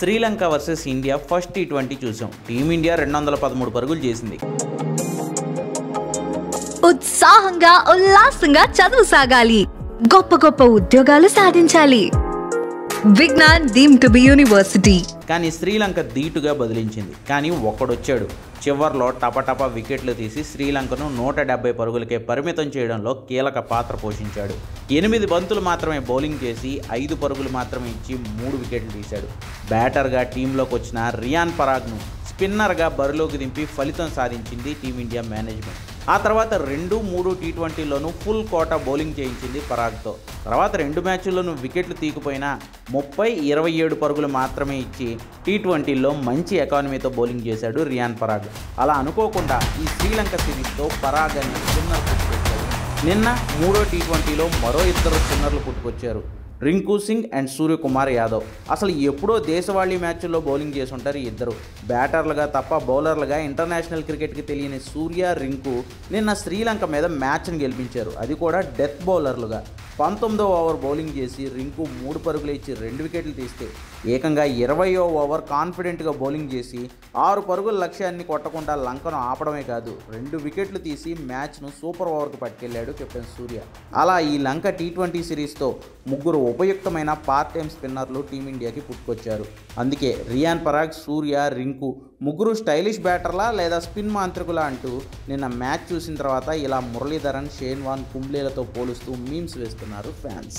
Sri Lanka versus India first టీ20 చూసాం. Team India 213 పరుగులు చేసింది. ఉత్సాహంగా ఉల్లాసంగా చదువు సాగాలి, గొప్ప గొప్ప ఉద్యోగాలు సాధించాలి. Vignan deemed to be university. కానీ శ్రీలంక ధీటుగా బదిలించింది. కానీ ఒక్కడొచ్చాడు. చివర్లో టపటపా వికెట్లు తీసి శ్రీలంకను 170 పరుగులకే పరిమితం చేయడంలో కీలక పాత్ర పోషించాడు. 8 బంతులు మాత్రమే బౌలింగ్ చేసి 5 పరుగులు మాత్రమే ఇచ్చి 3 వికెట్లు తీశాడు. బ్యాటర్గా టీంలోకి వచ్చిన రియాన్ పరాగ్ను స్పిన్నర్గా బరిలోకి దింపి ఫలితం సాధించింది టీమిండియా మేనేజ్మెంట్. ఆ తర్వాత 2-3 టీ20లోనూ ఫుల్ కోటా బౌలింగ్ చేయించింది పరాగ్తో. తర్వాత 2 మ్యాచ్ల్లోనూ వికెట్లు తీయకపోయినా 30-27 పరుగులు మాత్రమే ఇచ్చి టీ20లో మంచి ఎకానమీతో బౌలింగ్ చేశాడు రియాన్ పరాగ్. అలా అనుకోకుండా ఈ శ్రీలంక సిరీస్తో పరాగ్ అని స్పిన్నర్ పుట్టుకొచ్చాడు. నిన్న 3వ టీ20లో మరో 2 స్పిన్నర్లు పుట్టుకొచ్చారు, రింకు సింగ్ అండ్ సూర్యకుమార్ యాదవ్. అసలు ఎప్పుడో దేశవాళీ మ్యాచ్ల్లో బౌలింగ్ చేసి ఉంటారు ఈ ఇద్దరు. బ్యాటర్లుగా తప్ప బౌలర్లుగా ఇంటర్నేషనల్ క్రికెట్కి తెలియని సూర్య, రింకు నిన్న శ్రీలంక మీద మ్యాచ్ను గెలిపించారు. అది కూడా డెత్ బౌలర్లుగా. 19వ ఓవర్ బౌలింగ్ చేసి రింకు 3 పరుగులు ఇచ్చి 2 వికెట్లు తీస్తే, ఏకంగా 20వ ఓవర్ కాన్ఫిడెంట్గా బౌలింగ్ చేసి 6 పరుగుల లక్ష్యాన్ని కొట్టకుండా లంకను ఆపడమే కాదు 2 వికెట్లు తీసి మ్యాచ్ను సూపర్ ఓవర్కు పట్టుకెళ్లాడు కెప్టెన్ సూర్య. అలా ఈ లంక టీ20 సిరీస్తో 3 ఉపయుక్తమైన పార్ట్ టైం స్పిన్నర్లు టీమిండియాకి పుట్టుకొచ్చారు. అందుకే రియాన్ పరాగ్, సూర్య, రింకు 3 స్టైలిష్ బ్యాటర్లా లేదా స్పిన్ మాంత్రికులా అంటూ నిన్న మ్యాచ్ చూసిన తర్వాత ఇలా మురళీధరన్, షేన్ వాన్, కుంబ్లేలతో పోలుస్తూ మీమ్స్ వేస్తున్నారు ఫ్యాన్స్.